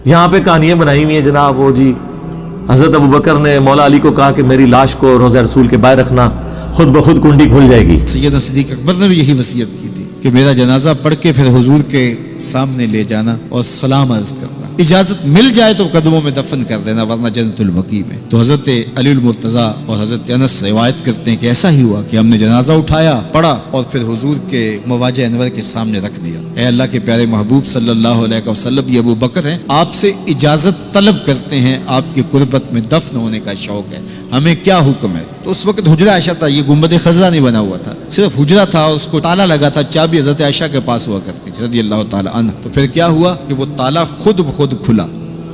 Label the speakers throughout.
Speaker 1: یہاں پہ کہانیاں بنائی ہوئی ہیں جناب، وہ جی حضرت ابوبکر نے مولا علی کو کہا کہ میری لاش کو روضہ رسول کے باہر رکھنا، خود بخود کنڈی کھل جائے گی۔
Speaker 2: سیدنا صدیق اکبر نے بھی یہی وصیت کی تھی کہ میرا جنازہ پڑھ کے پھر حضور کے سامنے لے جانا اور سلام عرض کرنا، اجازت مل جائے تو قدموں میں دفن کر دینا ورنہ جنت المقی میں۔ تو حضرت علی المرتضیٰ اور حضرت انس روایت کرتے ہیں کہ ایسا ہی ہوا کہ ہم نے جنازہ اٹھایا، پڑھا اور پھر حضور کے مواجہ انور کے سامنے رکھ دیا۔ اے اللہ کے پیارے محبوب صلی اللہ علیہ وسلم، یہ ابو بکر ہیں، آپ سے اجازت طلب کرتے ہیں، آپ کی قربت میں دفن ہونے کا شوق ہے، ہمیں کیا حکم ہے؟ تو اس وقت حجرہ عائشہ تھا، یہ گنبد خضرا نہیں بنا ہوا تھا، صرف حجرہ تھا، اس کو تالا لگا تھا، چابی حضرت عائشہ کے پاس ہوا کرتی تھی رضی اللہ تعالی عنہ۔ تو پھر کیا ہوا کہ وہ تالا خود بخود کھلا،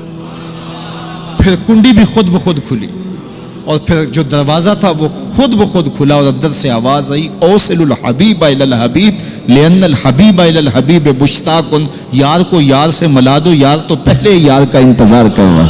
Speaker 2: پھر کنڈی بھی خود بخود کھلی، اور پھر جو دروازہ تھا وہ خود بخود کھلا، اور اندر سے آواز آئی اوصل الحبیب الی الحبیب لان الحبیب الی الحبیب مشتاق، یار کو یار سے ملا دو، یار تو پہلے یار کا انتظار کر رہا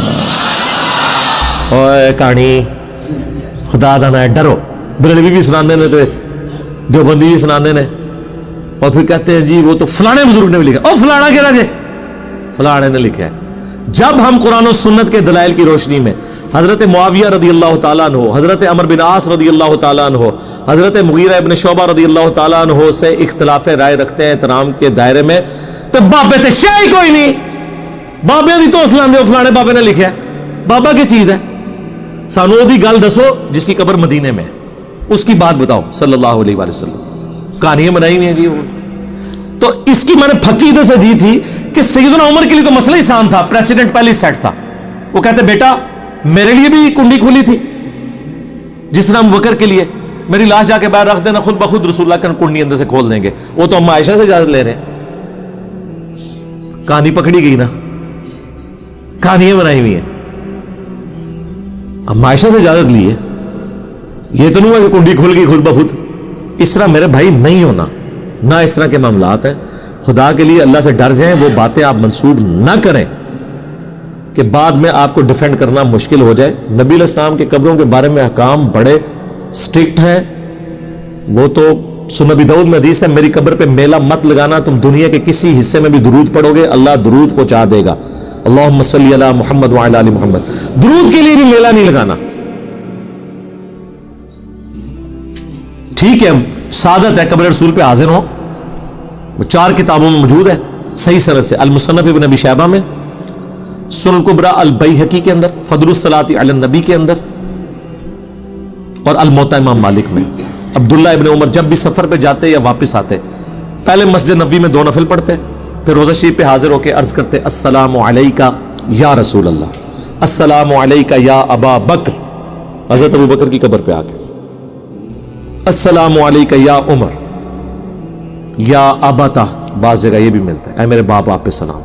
Speaker 2: ہے۔
Speaker 1: اور کہانی خدا دانا ہے، ڈرو۔ بریلوی بھی سناندے نے، دیوبندی بھی سناندے نے، اور پھر کہتے ہیں جی وہ تو فلانے بزرگ نے بھی لکھا، او فلانا کہہ رہا جی فلانے نے لکھا ہے۔ جب ہم قرآن و سنت کے دلائل کی روشنی میں حضرت معاویہ رضی اللہ تعالیٰ عنہ، حضرت عمر بن عاص رضی اللہ تعالیٰ عنہ، حضرت مغیرہ ابن شعبہ رضی اللہ تعالیٰ عنہ سے اختلاف رائے رکھتے ہیں احترام کے دائرے میں، تو بابے تے شے ہی کوئی نہیں، بابے دی تو اسلام دے فلانے بابے نے لکھا ہے، بابا کی چیز ہے؟ سانو دی گل دسو جس کی قبر مدینے میں، اس کی بات بتاؤ صلی اللہ علیہ وآلہ وسلم۔ کہانیاں بنائی ہوئی ہیں جی۔ تو اس کی میں نے پھکی ادھر سے دی تھی کہ سیدنا عمر کے لیے تو مسئلہ آسان تھا، پریسیڈنٹ پہلے سیٹ تھا، وہ کہتے بیٹا میرے لیے بھی کنڈی کھلی تھی جس طرح ابوبکر کے لیے، میری لاش جا کے باہر رکھ دینا، خود بخود رسول اللہ کی کنڈی اندر سے کھول دیں گے۔ وہ تو ہم عائشہ سے اجازت لے رہے ہیں۔ کہانی پکڑی گئی نا، کہانیاں بنائی ہوئی ہیں، ہم عائشہ سے اجازت لی ہے، یہ تو نہیں ہوا کہ کنڈی کھل گئی خود بخود۔ اس طرح میرے بھائی نہیں ہونا، نہ اس طرح کے معاملات ہیں۔ خدا کے لیے اللہ سے ڈر جائیں، وہ باتیں آپ منسوب نہ کریں کہ بعد میں آپ کو ڈیفینڈ کرنا مشکل ہو جائے۔ نبی علیہ السلام کے قبروں کے بارے میں احکام بڑے سٹرکٹ ہیں، وہ تو سنن نبی داؤد میں حدیث ہے میری قبر پہ میلہ مت لگانا، تم دنیا کے کسی حصے میں بھی درود پڑھو گے اللہ درود پہنچا دے گا، اللہم صلی علی محمد وعلی آل محمد، درود کے لیے بھی میلہ نہیں لگانا۔ ٹھیک ہے سعادت ہے قبر رسول پہ حاضر ہو، وہ 4 کتابوں میں موجود ہے صحیح سند سے، المصنف ابن ابی شیبہ میں، سنن کبریٰ البیہقی کے اندر، فضل الصلاۃ علی النبی کے اندر، اور الموطا امام مالک میں۔ عبداللہ ابن عمر جب بھی سفر پہ جاتے یا واپس آتے پہلے مسجد نبوی میں 2 نفل پڑھتے، پھر روضہ شریف پہ حاضر ہو کے عرض کرتے السلام علیکہ یا رسول اللہ، السلام علیکہ یا ابا بکر، حضرت ابو بکر کی قبر پہ آ کے السلام علیکہ یا عمر یا ابتا، بعض جگہ یہ بھی ملتا ہے اے میرے باپ آپ پہ سلام۔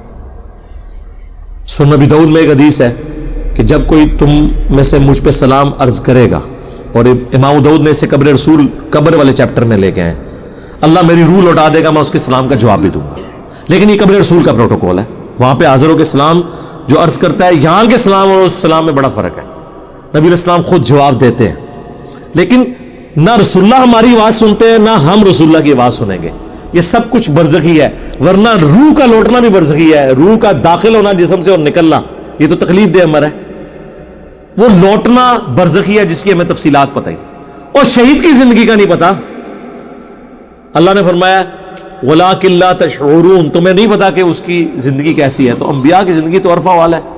Speaker 1: سنن نبی داؤد میں ایک حدیث ہے کہ جب کوئی تم میں سے مجھ پہ سلام عرض کرے گا، اور امام داؤد نے اسے قبر رسول قبر والے چیپٹر میں لے کے ہیں، اللہ میری روح لوٹا دے گا، میں اس کے سلام کا جواب بھی دوں گا۔ لیکن یہ قبر رسول کا پروٹوکول ہے، وہاں پہ حاضر ہو کے سلام جو عرض کرتا ہے، یہاں کے سلام اور اس سلام میں بڑا فرق ہے۔ نبی علیہ السلام خود جواب دیتے ہیں، لیکن نہ رسول اللہ ہماری آواز سنتے ہیں، نہ ہم رسول اللہ کی آواز سنیں گے، یہ سب کچھ برزخی ہے، ورنہ روح کا لوٹنا بھی برزخی ہے، روح کا داخل ہونا جسم سے اور نکلنا یہ تو تکلیف دہ امر ہے، وہ لوٹنا برزخی ہے جس کی ہمیں تفصیلات پتہ ہی، اور شہید کی زندگی کا نہیں پتا۔ اللہ نے فرمایا وَلَٰكِن لَّا تَشْعُرُونَ، تمہیں نہیں پتا کہ اس کی زندگی کیسی ہے، تو انبیاء کی زندگی تو عرفہ والا ہے۔